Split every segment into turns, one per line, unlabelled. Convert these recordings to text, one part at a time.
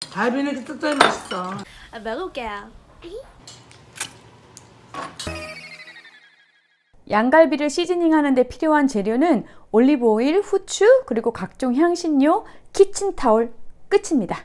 갈비는 이렇게 뜯어야 맛있어.
먹을게요.
양갈비를 시즈닝하는 데 필요한 재료는 올리브오일, 후추, 그리고 각종 향신료, 키친타올 끝입니다.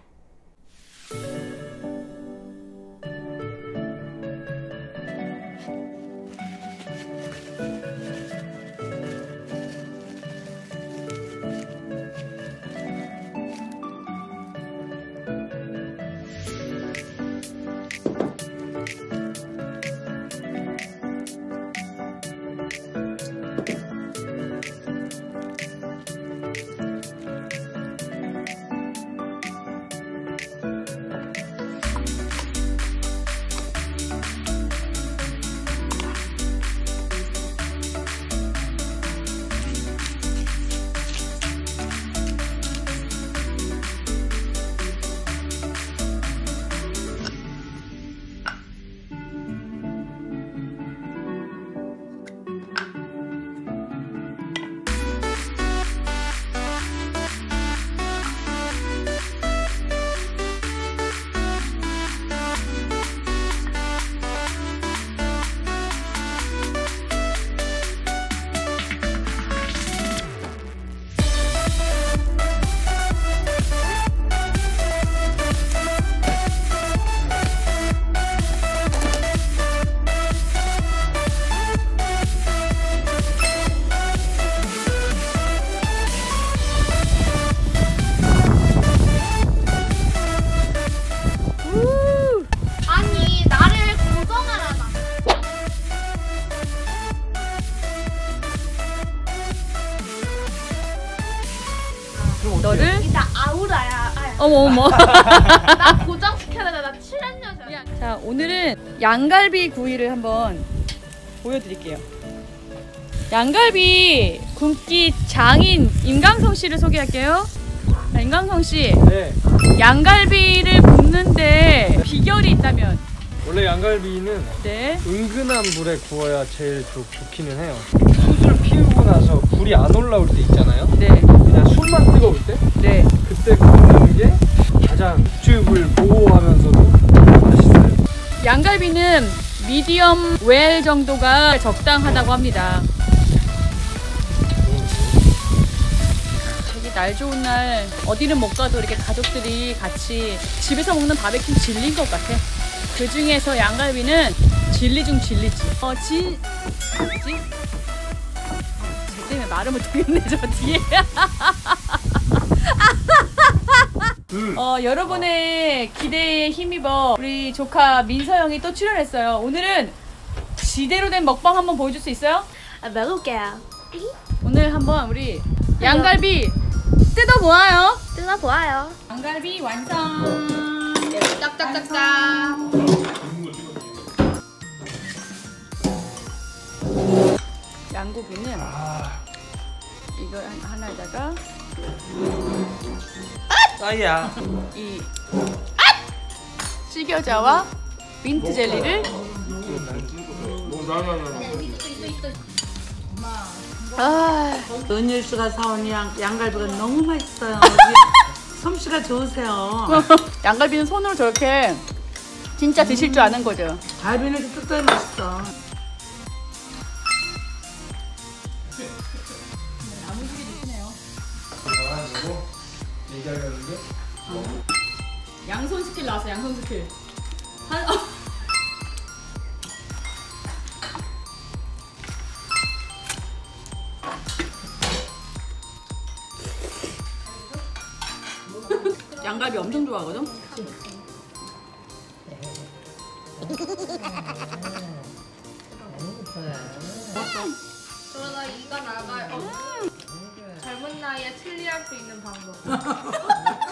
너를
나 아우라야.
어머
나 고정시켜야 돼. 나 7년 전.
자, 오늘은 양갈비 구이를 한번 보여드릴게요. 양갈비 굽기 장인 임강성 씨를 소개할게요. 자, 임강성 씨.
네.
양갈비를 굽는데 비결이 있다면?
원래 양갈비는
네.
은근한 불에 구워야 제일 좋기는 해요. 숯을 피우고 나서 불이 안 올라올 때 있잖아요.
네.
그냥 술만 뜨거울 때?
네.
그때 굽는 게 가장 육즙을 보호하면서도 맛있어요.
양갈비는 미디엄 웰 정도가 적당하다고 합니다. 되게 날 좋은 날 어디는 못 가도 이렇게 가족들이 같이 집에서 먹는 바베큐 질린 것 같아. 그 중에서 양갈비는 진리 중 진리지. 뭐지? 쟤 때문에 말을 못하겠네, 저 뒤에. 여러분의 기대에 힘입어 우리 조카 민서 형이 또 출연했어요. 오늘은 지대로 된 먹방 한번 보여줄 수 있어요?
먹을게요.
오늘 한번 우리 양갈비 뜯어보아요.
뜯어보아요.
양갈비 완성.
짝짝짝짝.
양고기는 이거 하나에다가
아야.
이 식여자와 민트 젤리를
은율씨가 사온 양갈비가 너무 맛있어요. 솜씨가 좋으세요.
양갈비는 손으로 저렇게 진짜 드실 줄 아는 거죠.
갈비는 이렇게 뜯어야 맛있어.
양손 스킬 나왔어. 양손 스킬. 양갈비 엄청 좋아하거든?
그러다 이가 나가요. 젊은 나이에 틀리할 수 있는 방법.